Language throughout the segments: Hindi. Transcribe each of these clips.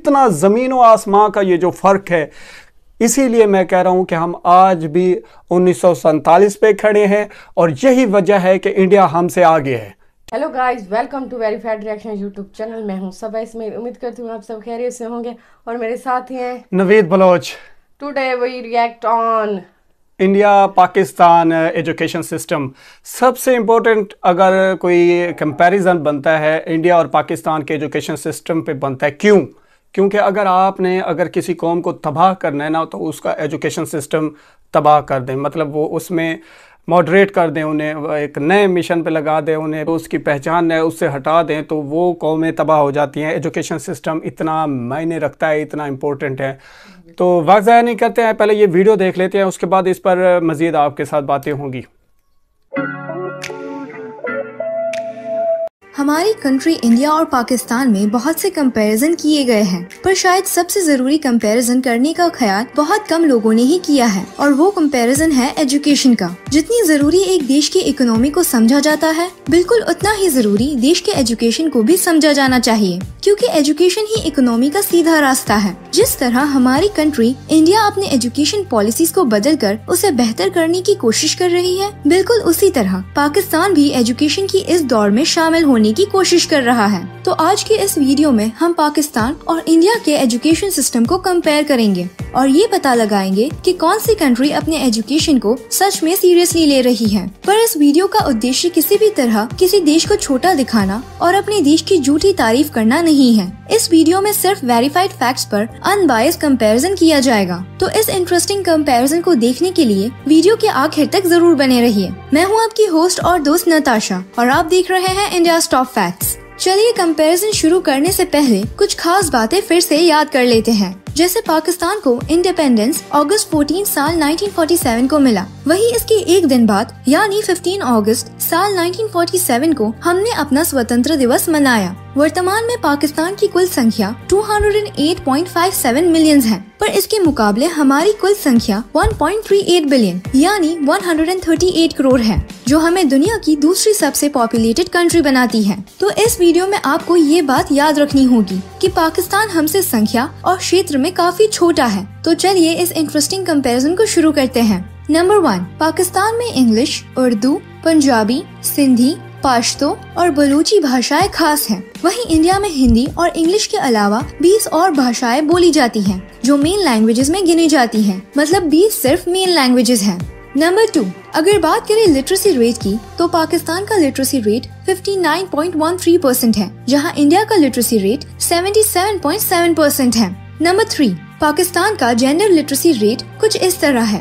कितना ज़मीन और आसमां का ये जो फ़र्क है। इसीलिए मैं कह रहा हूं कि हम आज भी 1947 पे खड़े हैं और यही वजह है कि इंडिया हमसे आगे है। Hello guys, welcome to verified reaction YouTube channel. मैं हूं सबा इसमें। उम्मीद करती हूं आप सब खैरियत से होंगे और मेरे साथ ही हैं Naveed Baloch. Today we react on India Pakistan education system. सबसे इम्पोर्टेंट अगर कोई कंपैरिजन बनता है इंडिया और पाकिस्तान के एजुकेशन सिस्टम पे बनता है। क्योंकि अगर किसी कौम को तबाह करना है ना, तो उसका एजुकेशन सिस्टम तबाह कर दें, मतलब वो उसमें मॉडरेट कर दें, उन्हें एक नए मिशन पे लगा दें, उन्हें उसकी पहचान है उससे हटा दें, तो वो कौमें तबाह हो जाती हैं। एजुकेशन सिस्टम इतना मायने रखता है, इतना इम्पोर्टेंट है। तो वक्त ज़ाया नहीं करते हैं, पहले ये वीडियो देख लेते हैं, उसके बाद इस पर मज़ीद आपके साथ बातें होंगी। हमारी कंट्री इंडिया और पाकिस्तान में बहुत से कंपैरिजन किए गए हैं, पर शायद सबसे जरूरी कंपैरिजन करने का ख्याल बहुत कम लोगों ने ही किया है, और वो कंपैरिजन है एजुकेशन का। जितनी जरूरी एक देश की इकोनॉमी को समझा जाता है, बिल्कुल उतना ही जरूरी देश के एजुकेशन को भी समझा जाना चाहिए, क्योंकि एजुकेशन ही इकोनॉमी का सीधा रास्ता है। जिस तरह हमारी कंट्री इंडिया अपने एजुकेशन पॉलिसीज को बदल कर उसे बेहतर करने की कोशिश कर रही है, बिल्कुल उसी तरह पाकिस्तान भी एजुकेशन की इस दौर में शामिल होने की कोशिश कर रहा है। तो आज के इस वीडियो में हम पाकिस्तान और इंडिया के एजुकेशन सिस्टम को कंपेयर करेंगे और ये पता लगाएंगे कि कौन सी कंट्री अपने एजुकेशन को सच में सीरियसली ले रही है। पर इस वीडियो का उद्देश्य किसी भी तरह किसी देश को छोटा दिखाना और अपने देश की झूठी तारीफ करना नहीं है। इस वीडियो में सिर्फ वेरीफाइड फैक्ट्स पर अनबायस्ड कंपैरिजन किया जाएगा। तो इस इंटरेस्टिंग कंपैरिजन को देखने के लिए वीडियो के आखिर तक जरूर बने रहिए। मैं हूँ आपकी होस्ट और दोस्त नताशा और आप देख रहे हैं इंडिया टॉप फैक्ट्स। चलिए कंपैरिजन शुरू करने से पहले कुछ खास बातें फिर से याद कर लेते हैं। जैसे पाकिस्तान को इंडिपेंडेंस अगस्त 14 साल 1947 को मिला, वही इसके एक दिन बाद यानी 15 अगस्त साल 1947 को हमने अपना स्वतंत्र दिवस मनाया। वर्तमान में पाकिस्तान की कुल संख्या 208.57 मिलियन है, पर इसके मुकाबले हमारी कुल संख्या 1.38 बिलियन यानी 138 करोड़ है, जो हमें दुनिया की दूसरी सबसे पॉपुलेटेड कंट्री बनाती है। तो इस वीडियो में आपको ये बात याद रखनी होगी कि पाकिस्तान हमसे संख्या और क्षेत्र में काफी छोटा है। तो चलिए इस इंटरेस्टिंग कंपैरिजन को शुरू करते हैं। नंबर 1, पाकिस्तान में इंग्लिश, उर्दू, पंजाबी, सिंधी, पश्तो और बलूची भाषाएं खास हैं। वहीं इंडिया में हिंदी और इंग्लिश के अलावा 20 और भाषाएं बोली जाती हैं, जो मेन लैंग्वेजेस में गिनी जाती हैं, मतलब 20 सिर्फ मेन लैंग्वेजेस हैं। नंबर 2, अगर बात करें लिटरेसी रेट की, तो पाकिस्तान का लिटरेसी रेट 59.13% है, जहां इंडिया का लिटरेसी रेट 77.7% है। नंबर 3, पाकिस्तान का जेंडर लिटरेसी रेट कुछ इस तरह है,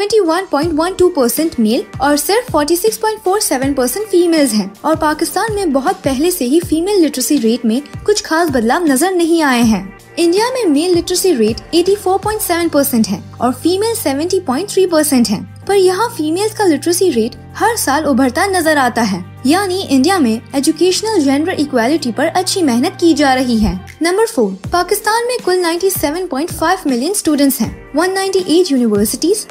71.12% मेल और सिर्फ 46.47% फीमेल्स हैं, और पाकिस्तान में बहुत पहले से ही फीमेल लिटरेसी रेट में कुछ खास बदलाव नजर नहीं आए हैं। इंडिया में मेल लिटरेसी रेट 84.7% है और फीमेल 70.3% है, पर यहाँ फीमेल्स का लिटरेसी रेट हर साल उभरता नजर आता है, यानी इंडिया में एजुकेशनल जेंडर इक्वालिटी पर अच्छी मेहनत की जा रही है। नंबर 4, पाकिस्तान में कुल 97.5 मिलियन स्टूडेंट्स हैं, 198 यूनिवर्सिटीज,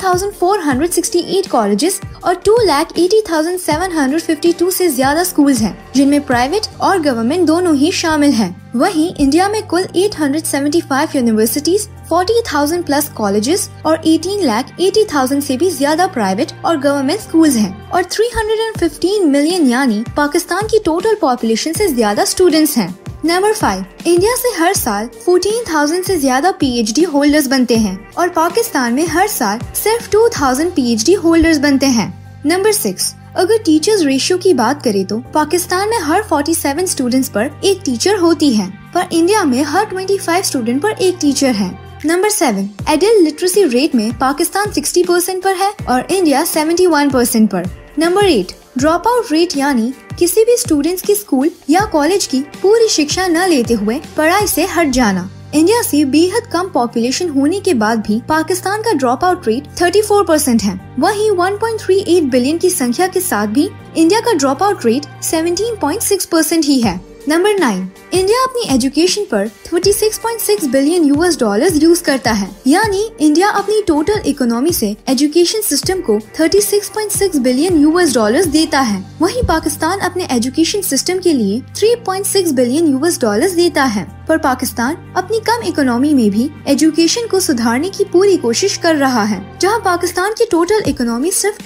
1468 कॉलेजेस और 2,80,752 से ज्यादा स्कूल्स हैं, जिनमें प्राइवेट और गवर्नमेंट दोनों ही शामिल हैं। वहीं इंडिया में कुल 875 यूनिवर्सिटीज, 40,000 प्लस कॉलेजेस और 18,80,000 से भी ज्यादा प्राइवेट और गवर्नमेंट स्कूल्स हैं, और 315 मिलियन यानी पाकिस्तान की टोटल पॉपुलेशन से ज्यादा स्टूडेंट्स हैं। नंबर 5, इंडिया से हर साल 14,000 से ज्यादा PhD होल्डर्स बनते हैं, और पाकिस्तान में हर साल सिर्फ 2,000 PhD होल्डर्स बनते हैं। नंबर 6, अगर टीचर्स रेशियो की बात करें तो पाकिस्तान में हर 47 स्टूडेंट्स पर एक टीचर होती है, पर इंडिया में हर 25 स्टूडेंट पर एक टीचर है। नंबर 7, एडल्ट लिटरेसी रेट में पाकिस्तान 60% पर है और इंडिया 71% पर। नंबर 8, ड्रॉप आउट रेट यानी किसी भी स्टूडेंट्स की स्कूल या कॉलेज की पूरी शिक्षा न लेते हुए पढ़ाई से हट जाना। इंडिया से बेहद कम पॉपुलेशन होने के बाद भी पाकिस्तान का ड्रॉप आउट रेट 34% है। वहीं 1.38 बिलियन की संख्या के साथ भी इंडिया का ड्रॉप आउट रेट 17.6% ही है। नंबर 9, इंडिया अपनी एजुकेशन पर 36.6 बिलियन यूएस डॉलर्स यूज करता है, यानी इंडिया अपनी टोटल इकोनॉमी से एजुकेशन सिस्टम को 36.6 बिलियन यूएस डॉलर्स देता है। वहीं पाकिस्तान अपने एजुकेशन सिस्टम के लिए 3.6 बिलियन यूएस डॉलर्स देता है। पर पाकिस्तान अपनी कम इकोनॉमी में भी एजुकेशन को सुधारने की पूरी कोशिश कर रहा है। जहां पाकिस्तान की टोटल इकोनॉमी सिर्फ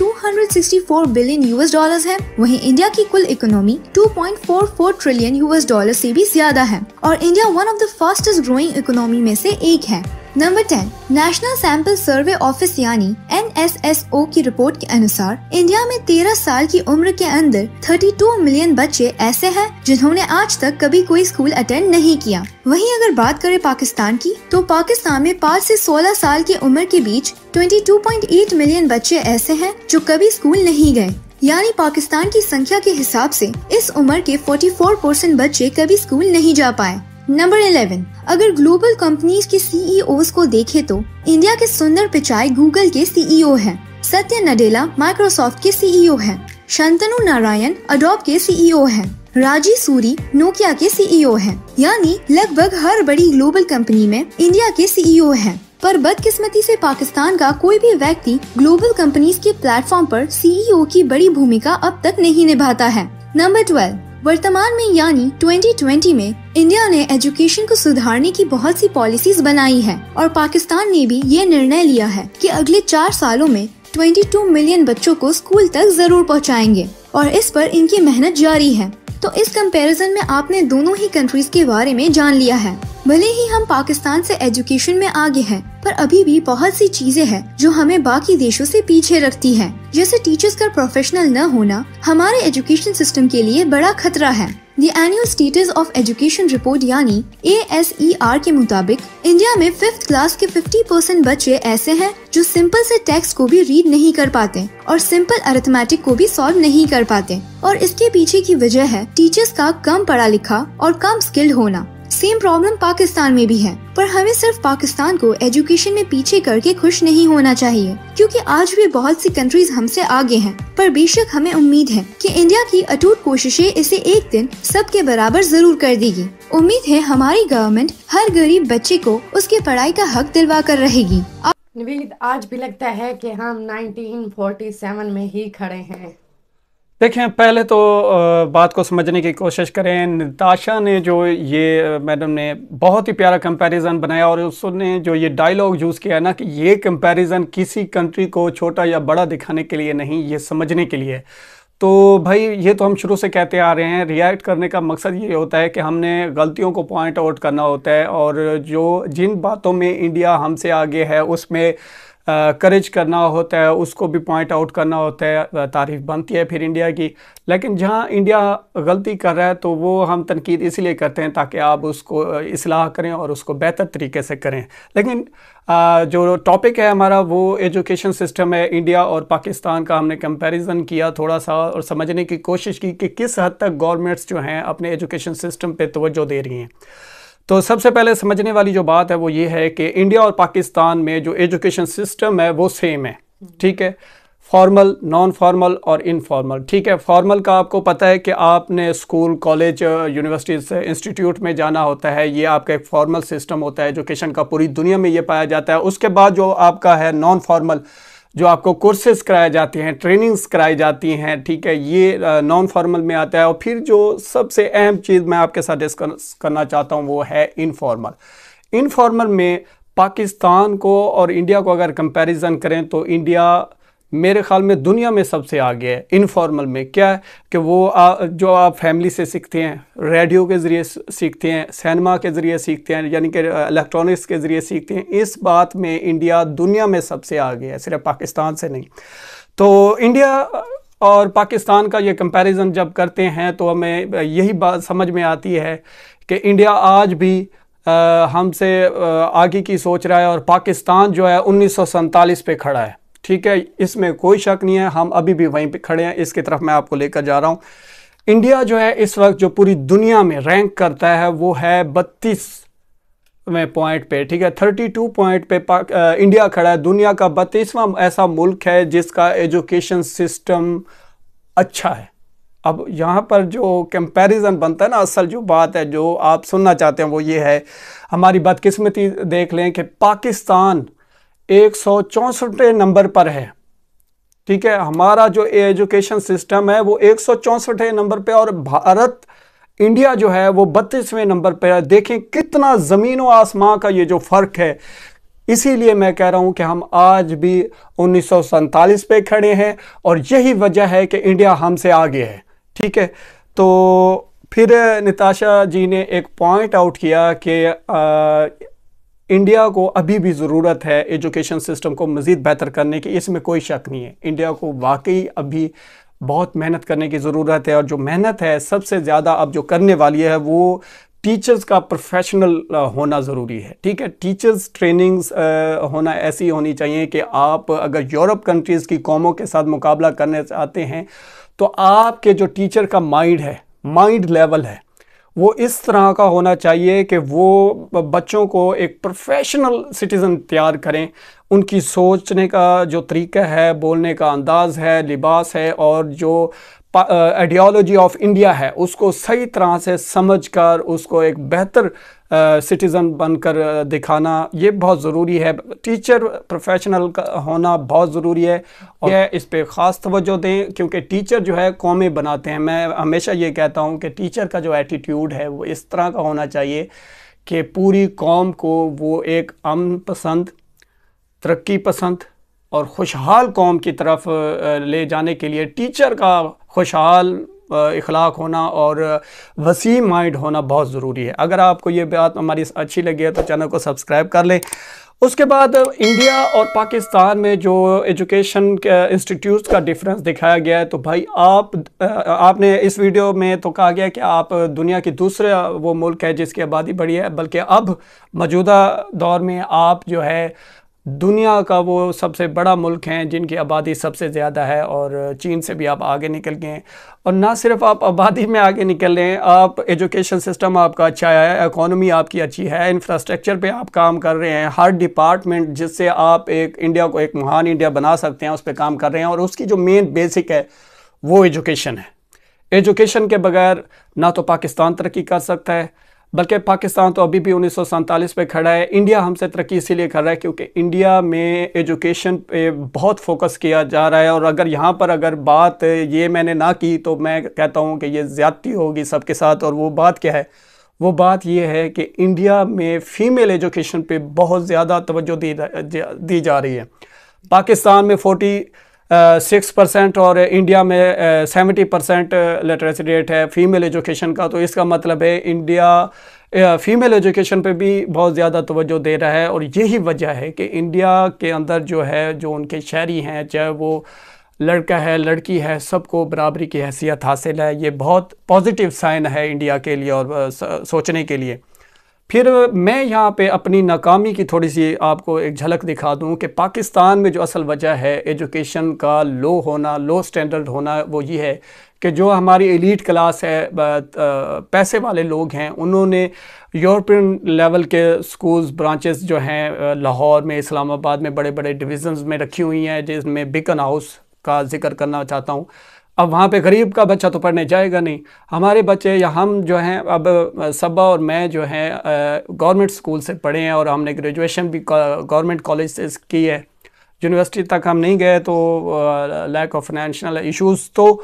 264 बिलियन यूएस डॉलर्स है, वहीं इंडिया की कुल इकोनॉमी 2.44 ट्रिलियन यूएस डॉलर से भी ज्यादा है और India one of the fastest growing economy में से एक है। Number 10, national sample survey office यानी NSSO की रिपोर्ट के अनुसार इंडिया में 13 साल की उम्र के अंदर 32 मिलियन बच्चे ऐसे हैं जिन्होंने आज तक कभी कोई स्कूल अटेंड नहीं किया। वहीं अगर बात करें पाकिस्तान की, तो पाकिस्तान में 5 से 16 साल की उम्र के बीच 22.8 मिलियन बच्चे ऐसे हैं जो कभी स्कूल नहीं गए, यानी पाकिस्तान की संख्या के हिसाब से इस उम्र के 44% बच्चे कभी स्कूल नहीं जा पाए। नंबर 11, अगर ग्लोबल कंपनीज के CEOs को देखें तो इंडिया के सुंदर पिचाई गूगल के CEO हैं, सत्य नडेला माइक्रोसॉफ्ट के CEO हैं, शांतनु नारायण अडोब के CEO हैं, राजी सूरी नोकिया के CEO हैं, यानी लगभग हर बड़ी ग्लोबल कंपनी में इंडिया के CEO हैं। पर बदकिस्मती से पाकिस्तान का कोई भी व्यक्ति ग्लोबल कंपनीज के प्लेटफॉर्म पर CEO की बड़ी भूमिका अब तक नहीं निभाता है। नंबर 12, वर्तमान में यानी 2020 में इंडिया ने एजुकेशन को सुधारने की बहुत सी पॉलिसीज बनाई है और पाकिस्तान ने भी ये निर्णय लिया है कि अगले 4 सालों में 22 मिलियन बच्चों को स्कूल तक जरूर पहुंचाएंगे और इस पर इनकी मेहनत जारी है। तो इस कंपैरिजन में आपने दोनों ही कंट्रीज के बारे में जान लिया है। भले ही हम पाकिस्तान से एजुकेशन में आगे हैं, पर अभी भी बहुत सी चीजें हैं जो हमें बाकी देशों से पीछे रखती हैं। जैसे टीचर्स का प्रोफेशनल न होना हमारे एजुकेशन सिस्टम के लिए बड़ा खतरा है। The annual status of education report यानी ASER के मुताबिक इंडिया में 5th क्लास के 50% बच्चे ऐसे हैं जो सिंपल से टेक्स्ट को भी रीड नहीं कर पाते और सिंपल अरिथमेटिक को भी सॉल्व नहीं कर पाते। और इसके पीछे की वजह है टीचर्स का कम पढ़ा लिखा और कम स्किल्ड होना। सेम प्रॉब्लम पाकिस्तान में भी है, पर हमें सिर्फ पाकिस्तान को एजुकेशन में पीछे करके खुश नहीं होना चाहिए, क्योंकि आज भी बहुत सी कंट्रीज हमसे आगे हैं। पर बेशक हमें उम्मीद है कि इंडिया की अटूट कोशिशें इसे एक दिन सबके बराबर जरूर कर देगी। उम्मीद है हमारी गवर्नमेंट हर गरीब बच्चे को उसके पढ़ाई का हक दिलवा कर रहेगी। नवीद, आज भी लगता है कि हम 1947 में ही खड़े हैं। देखें, पहले तो बात को समझने की कोशिश करें। नताशा ने जो ये मैडम ने बहुत ही प्यारा कंपैरिजन बनाया और उसने जो ये डायलॉग यूज़ किया ना कि ये कंपैरिजन किसी कंट्री को छोटा या बड़ा दिखाने के लिए नहीं, ये समझने के लिए। तो भाई ये तो हम शुरू से कहते आ रहे हैं, रिएक्ट करने का मकसद ये होता है कि हमने गलतियों को पॉइंट आउट करना होता है और जो जिन बातों में इंडिया हमसे आगे है उसमें करेज करना होता है, उसको भी पॉइंट आउट करना होता है। तारीफ़ बनती है फिर इंडिया की। लेकिन जहां इंडिया गलती कर रहा है तो वो हम तनकीद इसलिए करते हैं ताकि आप उसको इस्लाह करें और उसको बेहतर तरीके से करें। लेकिन जो टॉपिक है हमारा वो एजुकेशन सिस्टम है। इंडिया और पाकिस्तान का हमने कंपैरिजन किया थोड़ा सा और समझने की कोशिश की कि किस हद तक गवर्नमेंट्स जो हैं अपने एजुकेशन सिस्टम पे तवज्जो दे रही हैं। तो सबसे पहले समझने वाली जो बात है वो ये है कि इंडिया और पाकिस्तान में जो एजुकेशन सिस्टम है वो सेम है, ठीक है। फॉर्मल, नॉन फॉर्मल और इनफॉर्मल, ठीक है। फॉर्मल का आपको पता है कि आपने स्कूल, कॉलेज, यूनिवर्सिटीज़, इंस्टीट्यूट में जाना होता है, ये आपका एक फॉर्मल सिस्टम होता है एजुकेशन का, पूरी दुनिया में ये पाया जाता है। उसके बाद जो आपका है नॉन फॉर्मल, जो आपको कोर्सेज कराए जाते हैं, ट्रेनिंग्स कराई जाती हैं, ठीक है, ये नॉन फॉर्मल में आता है। और फिर जो सबसे अहम चीज़ मैं आपके साथ डिस्कस करना चाहता हूँ वो है इनफॉर्मल। इनफॉर्मल में पाकिस्तान को और इंडिया को अगर कंपैरिजन करें तो इंडिया मेरे ख्याल में दुनिया में सबसे आगे है इनफॉर्मल में। क्या है कि वो जो आप फैमिली से सीखते हैं, रेडियो के ज़रिए सीखते हैं, सिनेमा के ज़रिए सीखते हैं, यानी कि इलेक्ट्रॉनिक्स के ज़रिए सीखते हैं, इस बात में इंडिया दुनिया में सबसे आगे है, सिर्फ पाकिस्तान से नहीं। तो इंडिया और पाकिस्तान का ये कंपैरिजन जब करते हैं तो हमें यही बात समझ में आती है कि इंडिया आज भी हमसे आगे की सोच रहा है और पाकिस्तान जो है 1947 पे खड़ा है, ठीक है, इसमें कोई शक नहीं है। हम अभी भी वहीं पे खड़े हैं, इसकी तरफ मैं आपको लेकर जा रहा हूँ। इंडिया जो है इस वक्त जो पूरी दुनिया में रैंक करता है वो है 32वें पॉइंट पे, ठीक है। 32 पॉइंट पे इंडिया खड़ा है। दुनिया का 32वां ऐसा मुल्क है जिसका एजुकेशन सिस्टम अच्छा है, अब यहाँ पर जो कंपैरिजन बनता है ना, असल जो बात है जो आप सुनना चाहते हैं वो ये है, हमारी बदकिस्मती देख लें कि पाकिस्तान 164 नंबर पर है, ठीक है। हमारा जो एजुकेशन सिस्टम है वो 164 नंबर पे, और भारत इंडिया जो है वो 32वें नंबर पे है। देखें कितना ज़मीन व आसमां का ये जो फ़र्क है। इसीलिए मैं कह रहा हूं कि हम आज भी 1947 पे खड़े हैं, और यही वजह है कि इंडिया हमसे आगे है, ठीक है। तो फिर निताशा जी ने एक पॉइंट आउट किया कि इंडिया को अभी भी ज़रूरत है एजुकेशन सिस्टम को मज़ीद बेहतर करने की, इसमें कोई शक नहीं है। इंडिया को वाकई अभी बहुत मेहनत करने की ज़रूरत है, और जो मेहनत है सबसे ज़्यादा अब जो करने वाली है वो टीचर्स का प्रोफेशनल होना ज़रूरी है, ठीक है। टीचर्स ट्रेनिंग्स होना ऐसी होनी चाहिए कि आप अगर यूरोप कंट्रीज़ की कौमों के साथ मुकाबला करने चाहते हैं तो आपके जो टीचर का माइंड है, माइंड लेवल है, वो इस तरह का होना चाहिए कि वो बच्चों को एक प्रोफेशनल सिटीज़न तैयार करें। उनकी सोचने का जो तरीका है, बोलने का अंदाज़ है, लिबास है, और जो आइडियोलॉजी ऑफ इंडिया है उसको सही तरह से समझकर उसको एक बेहतर सिटीज़न बनकर दिखाना, ये बहुत ज़रूरी है। टीचर प्रोफेशनल होना बहुत ज़रूरी है, और इस पे ख़ास तवज्जो दें, क्योंकि टीचर जो है कौमें बनाते हैं। मैं हमेशा ये कहता हूँ कि टीचर का जो एटीट्यूड है वो इस तरह का होना चाहिए कि पूरी कौम को वो एक अमन पसंद, तरक्की पसंद और खुशहाल कौम की तरफ ले जाने के लिए टीचर का खुशहाल इखलाक होना और वसी माइंड होना बहुत ज़रूरी है। अगर आपको ये बात हमारी अच्छी लगी है तो चैनल को सब्सक्राइब कर लें। उसके बाद इंडिया और पाकिस्तान में जो एजुकेशन इंस्टीट्यूट्स का डिफरेंस दिखाया गया है, तो भाई आपने इस वीडियो में तो कहा गया कि आप दुनिया की दूसरे वो मुल्क है जिसकी आबादी बड़ी है, बल्कि अब मौजूदा दौर में आप जो है दुनिया का वो सबसे बड़ा मुल्क हैं जिनकी आबादी सबसे ज़्यादा है, और चीन से भी आप आगे निकल गए हैं। और ना सिर्फ आप आबादी में आगे निकल रहे हैं, आप एजुकेशन सिस्टम आपका अच्छा है, इकोनॉमी आपकी अच्छी है, इंफ्रास्ट्रक्चर पे आप काम कर रहे हैं, हर डिपार्टमेंट जिससे आप एक इंडिया को एक महान इंडिया बना सकते हैं उस पर काम कर रहे हैं, और उसकी जो मेन बेसिक है वो एजुकेशन है। एजुकेशन के बगैर ना तो पाकिस्तान तरक्की कर सकता है, बल्कि पाकिस्तान तो अभी भी 1947 पे खड़ा है। इंडिया हमसे तरक्की इसीलिए कर रहा है क्योंकि इंडिया में एजुकेशन पे बहुत फोकस किया जा रहा है, और अगर यहाँ पर अगर बात ये मैंने ना की तो मैं कहता हूँ कि ये ज़्यादती होगी सबके साथ। और वो बात क्या है? वो बात ये है कि इंडिया में फ़ीमेल एजुकेशन पे बहुत ज़्यादा तवज्जो दी जा रही है। पाकिस्तान में 46% और इंडिया में 70% लिटरेसी रेट है फ़ीमेल एजुकेशन का। तो इसका मतलब है इंडिया फ़ीमेल एजुकेशन पे भी बहुत ज़्यादा तवज्जो दे रहा है, और यही वजह है कि इंडिया के अंदर जो है जो उनके शहरी हैं, चाहे वो लड़का है लड़की है, सबको बराबरी की हैसियत हासिल है। ये बहुत पॉजिटिव साइन है इंडिया के लिए और सोचने के लिए। फिर मैं यहाँ पे अपनी नाकामी की थोड़ी सी आपको एक झलक दिखा दूँ कि पाकिस्तान में जो असल वजह है एजुकेशन का लो होना, लो स्टैंडर्ड होना, वो ये है कि जो हमारी एलीट क्लास है, पैसे वाले लोग हैं, उन्होंने यूरोपियन लेवल के स्कूल्स ब्रांचेस जो हैं लाहौर में, इस्लामाबाद में बड़े बड़े डिविजन्स में रखी हुई हैं, जिसमें बिकन हाउस का जिक्र करना चाहता हूँ। अब वहाँ पे गरीब का बच्चा तो पढ़ने जाएगा नहीं। हमारे बच्चे या हम जो हैं, अब सबा और मैं जो हैं गवर्नमेंट स्कूल से पढ़े हैं, और हमने ग्रेजुएशन भी गवर्नमेंट कॉलेज से की है। यूनिवर्सिटी तक हम नहीं गए तो लैक ऑफ फाइनेंशियल इश्यूज़। तो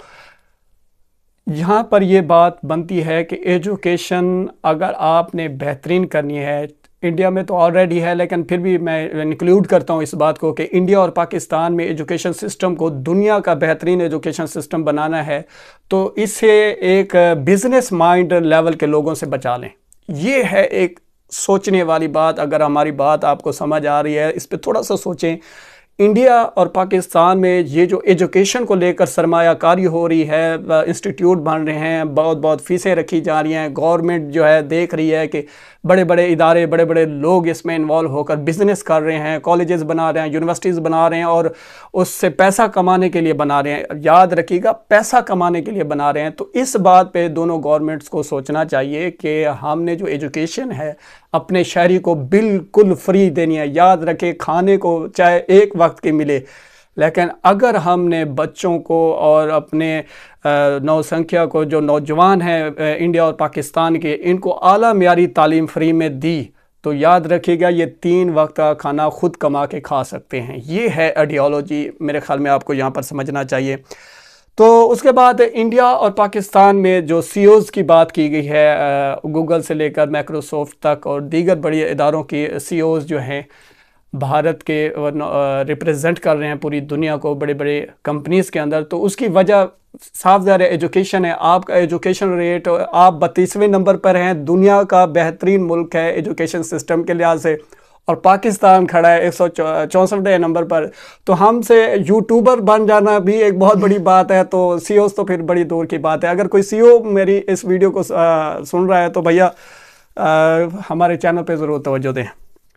यहाँ पर ये बात बनती है कि एजुकेशन अगर आपने बेहतरीन करनी है, इंडिया में तो ऑलरेडी है, लेकिन फिर भी मैं इंक्लूड करता हूँ इस बात को कि इंडिया और पाकिस्तान में एजुकेशन सिस्टम को दुनिया का बेहतरीन एजुकेशन सिस्टम बनाना है, तो इसे एक बिज़नेस माइंड लेवल के लोगों से बचा लें। ये है एक सोचने वाली बात। अगर हमारी बात आपको समझ आ रही है, इस पर थोड़ा सा सोचें। इंडिया और पाकिस्तान में ये जो एजुकेशन को लेकर सरमायाकारी हो रही है, इंस्टीट्यूट बन रहे हैं, बहुत बहुत फीसें रखी जा रही हैं, गवर्नमेंट जो है देख रही है कि बड़े बड़े इदारे, बड़े बड़े लोग इसमें इन्वॉल्व होकर बिज़नेस कर रहे हैं, कॉलेजेस बना रहे हैं, यूनिवर्सिटीज़ बना रहे हैं, और उससे पैसा कमाने के लिए बना रहे हैं। याद रखिएगा, पैसा कमाने के लिए बना रहे हैं। तो इस बात पे दोनों गवर्नमेंट्स को सोचना चाहिए कि हमने जो एजुकेशन है अपने शहरी को बिल्कुल फ्री देनी है। याद रखें, खाने को चाहे एक वक्त की मिले, लेकिन अगर हमने बच्चों को और अपने नौसंख्या को, जो नौजवान हैं इंडिया और पाकिस्तान के, इनको आला मियारी तालीम फ्री में दी, तो याद रखिएगा ये 3 वक्त का खाना खुद कमा के खा सकते हैं। ये है आइडियोलॉजी, मेरे ख्याल में आपको यहाँ पर समझना चाहिए। तो उसके बाद इंडिया और पाकिस्तान में जो CEOs की बात की गई है, गूगल से लेकर माइक्रोसॉफ्ट तक और दीगर बड़ी इदारों की CEOs जो हैं भारत के रिप्रेजेंट कर रहे हैं पूरी दुनिया को बड़े बड़े कंपनीज़ के अंदर, तो उसकी वजह साफ ज़ाहिर एजुकेशन है। आपका एजुकेशन रेट, आप 32वें नंबर पर हैं, दुनिया का बेहतरीन मुल्क है एजुकेशन सिस्टम के लिहाज से, और पाकिस्तान खड़ा है 164वें नंबर पर। तो हमसे यूट्यूबर बन जाना भी एक बहुत बड़ी बात है, तो CEOs तो फिर बड़ी दूर की बात है। अगर कोई CEO मेरी इस वीडियो को सुन रहा है तो भैया हमारे चैनल पे ज़रूर तवज्जो दें।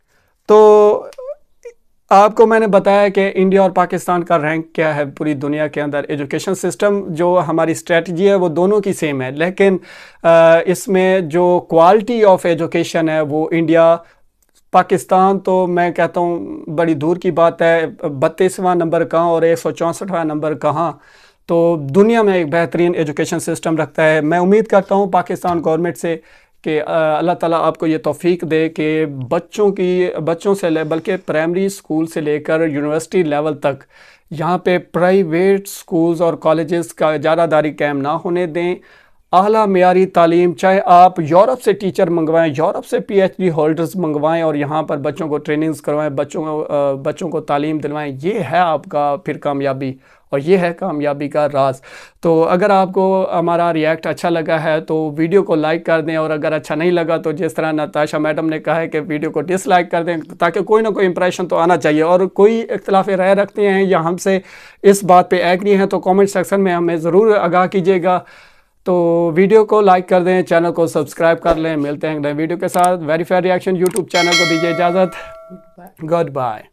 तो आपको मैंने बताया कि इंडिया और पाकिस्तान का रैंक क्या है पूरी दुनिया के अंदर। एजुकेशन सिस्टम जो हमारी स्ट्रेटजी है वो दोनों की सेम है, लेकिन इसमें जो क्वालिटी ऑफ एजुकेशन है वो इंडिया पाकिस्तान, तो मैं कहता हूँ बड़ी दूर की बात है। 32वां नंबर कहाँ और 164वां नंबर कहाँ, तो दुनिया में एक बेहतरीन एजुकेशन सिस्टम रखता है। मैं उम्मीद करता हूँ पाकिस्तान गवर्नमेंट से कि अल्लाह ताला आपको ये तौफीक दे कि बच्चों से बल्कि प्राइमरी स्कूल से लेकर यूनिवर्सिटी लेवल तक यहाँ पे प्राइवेट स्कूल्स और कॉलेजेस का ज़्यादादारी कायम ना होने दें। आला मियारी तालीम, चाहे आप यूरोप से टीचर मंगवाएं, यूरोप से PhD होल्डर्स मंगवाएं और यहाँ पर बच्चों को ट्रेनिंग्स करवाएं, बच्चों को तालीम दिलवाएं, ये है आपका फिर कामयाबी, और ये है कामयाबी का राज। तो अगर आपको हमारा रिएक्ट अच्छा लगा है तो वीडियो को लाइक कर दें, और अगर अच्छा नहीं लगा तो जिस तरह नताशा मैडम ने कहा है कि वीडियो को डिसलाइक कर दें, ताकि कोई ना कोई इंप्रेशन तो आना चाहिए। और कोई इख्तिलाफ राय रखते हैं या हमसे इस बात पे एग्री हैं तो कमेंट सेक्शन में हमें ज़रूर आगाह कीजिएगा। तो वीडियो को लाइक कर दें, चैनल को सब्सक्राइब कर लें। मिलते हैं नए वीडियो के साथ। वेरीफाइड रिएक्शन यूट्यूब चैनल को दीजिए इजाज़त। Good bye.